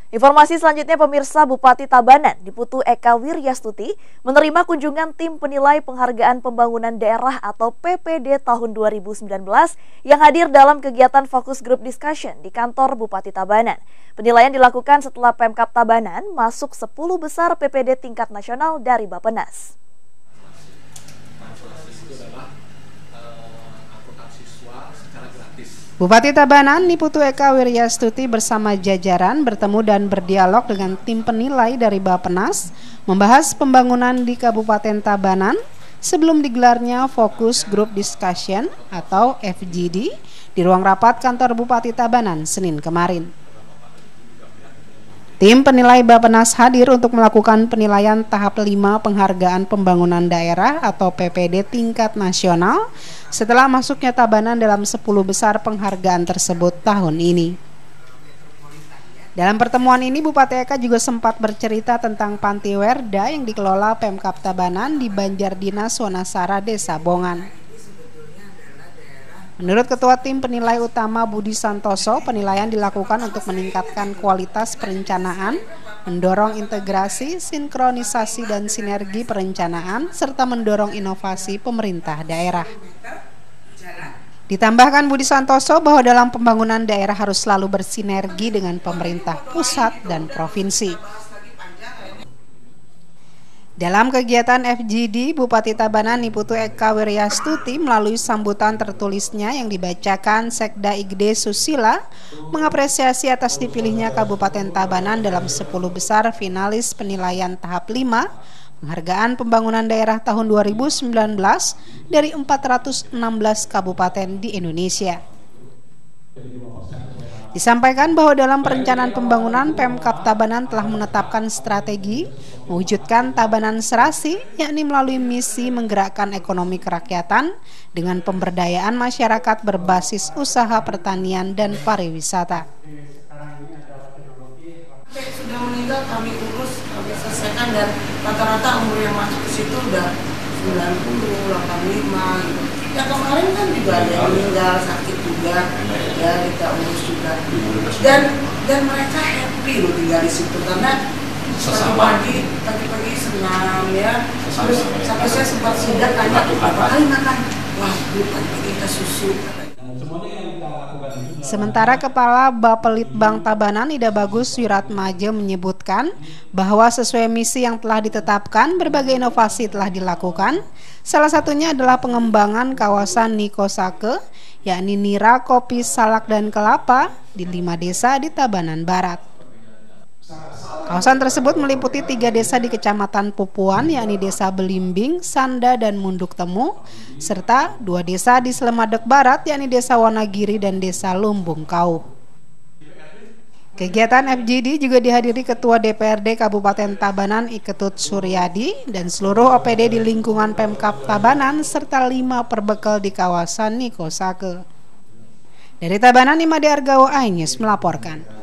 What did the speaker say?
Informasi selanjutnya, pemirsa, Bupati Tabanan Diputu Eka Wiryastuti menerima kunjungan tim penilai penghargaan pembangunan daerah atau PPD tahun 2019 yang hadir dalam kegiatan Fokus Group Discussion di kantor Bupati Tabanan. Penilaian dilakukan setelah Pemkab Tabanan masuk 10 besar PPD tingkat nasional dari Bappenas. Bupati Tabanan Diputu Eka Wiryastuti bersama jajaran bertemu dan berdialog dengan tim penilai dari Bappenas membahas pembangunan di Kabupaten Tabanan sebelum digelarnya Fokus Group Discussion atau FGD di ruang rapat kantor Bupati Tabanan Senin kemarin. Tim penilai Bappenas hadir untuk melakukan penilaian tahap 5 penghargaan pembangunan daerah atau PPD tingkat nasional setelah masuknya Tabanan dalam 10 besar penghargaan tersebut tahun ini. Dalam pertemuan ini, Bupati Eka juga sempat bercerita tentang Panti Werda yang dikelola Pemkab Tabanan di Banjardinas Wanasara, Desa Bongan. Menurut Ketua Tim Penilai Utama Budi Santoso, penilaian dilakukan untuk meningkatkan kualitas perencanaan, mendorong integrasi, sinkronisasi dan sinergi perencanaan, serta mendorong inovasi pemerintah daerah. Ditambahkan Budi Santoso bahwa dalam pembangunan daerah harus selalu bersinergi dengan pemerintah pusat dan provinsi. Dalam kegiatan FGD, Bupati Tabanan Diputu Eka Wiryastuti melalui sambutan tertulisnya yang dibacakan Sekda Igde Susila mengapresiasi atas dipilihnya Kabupaten Tabanan dalam 10 besar finalis penilaian tahap 5 penghargaan pembangunan daerah tahun 2019 dari 416 kabupaten di Indonesia. Disampaikan bahwa dalam perencanaan pembangunan Pemkab Tabanan telah menetapkan strategi mewujudkan Tabanan Serasi, yakni melalui misi menggerakkan ekonomi kerakyatan dengan pemberdayaan masyarakat berbasis usaha pertanian dan pariwisata. Sudah meninggal kami urus, kami selesaikan, dan rata-rata umur yang masuk ke situ udah 90, 85 gitu. Ya kemarin kan juga ada yang meninggal, sakit juga, ya kita urus juga. Dan mereka happy loh tinggal di situ karena pagi-pagi senam ya. Terus sampai saya sempat sidak tanya berapa kali makan. Wah, pagi-pagi kita susu. Sementara Kepala Bapelitbang Tabanan Ida Bagus Wiratmaja menyebutkan bahwa sesuai misi yang telah ditetapkan, berbagai inovasi telah dilakukan. Salah satunya adalah pengembangan kawasan Nikosake, yakni nira, kopi, salak, dan kelapa di 5 desa di Tabanan Barat. Kawasan tersebut meliputi 3 desa di Kecamatan Pupuan, yakni Desa Belimbing, Sanda, dan Munduk Temu, serta 2 desa di Slemadeg Barat, yakni Desa Wonogiri dan Desa Lumbung Kauh. Kegiatan FGD juga dihadiri Ketua DPRD Kabupaten Tabanan Iketut Suryadi dan seluruh OPD di lingkungan Pemkab Tabanan serta 5 perbekal di kawasan Nikosake. Dari Tabanan, Imade Argawo, iNews melaporkan.